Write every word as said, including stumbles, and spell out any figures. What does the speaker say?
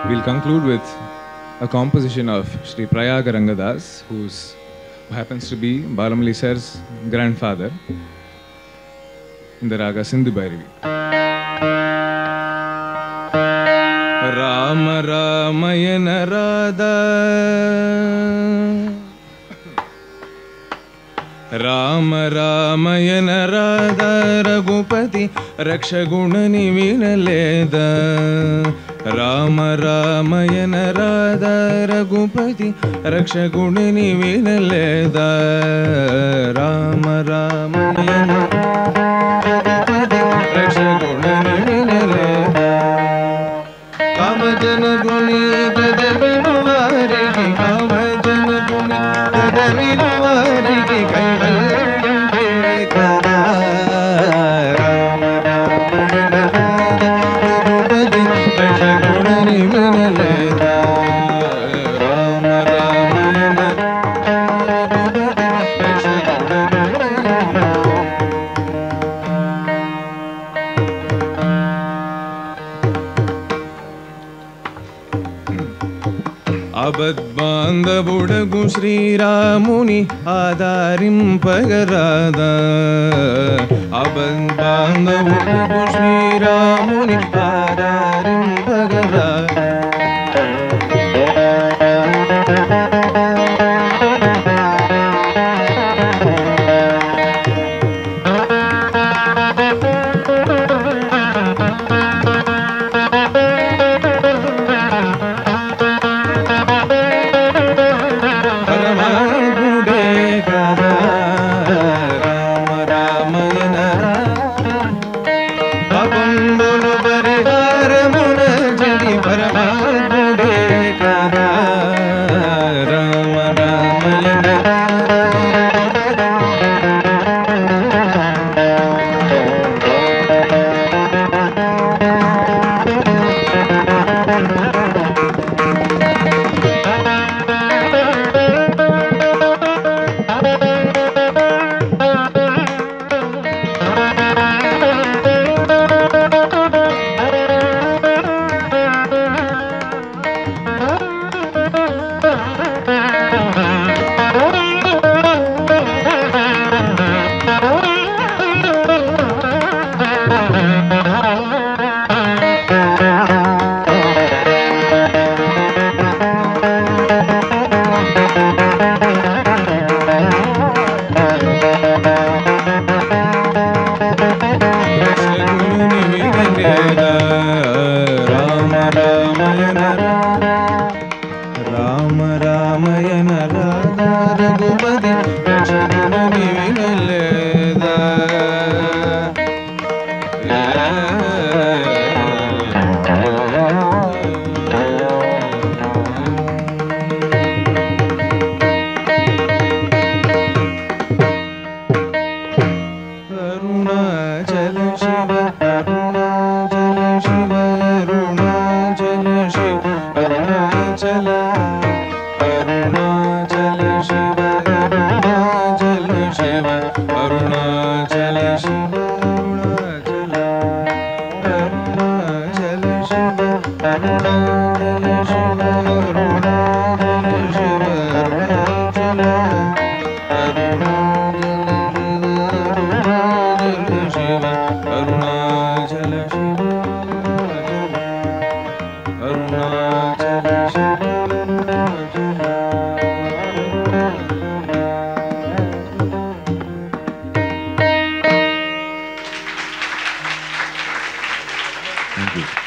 We'll conclude with a composition of Shri Prayaga Rangadas, who's, who happens to be Balamurali sir's grandfather, in the raga Sindhu bhairavi. Rama Ramayana Radha Rama Ramayana Radha Raghupati Rakshagunani Vinaleda Rama Ramayana Radha Raghupati Rakshagunani Vinaleda Rama Ramayana Raghupati Rakshagunani Vinaleda Kamajana Guni Dadavinu Variki Kamajana Guni Dadavinu Variki Kaivalyam Vedada Rama Ramayana Raghupati Rakshagunani Vinaleda Rama Ramayana Raghupati Rakshagunani Vinaleda Abadbandhavudagu Sri Ramuni Adarimpagarada Abadbandhavudagu Sri Ramuni Adarimpagarada Thank you.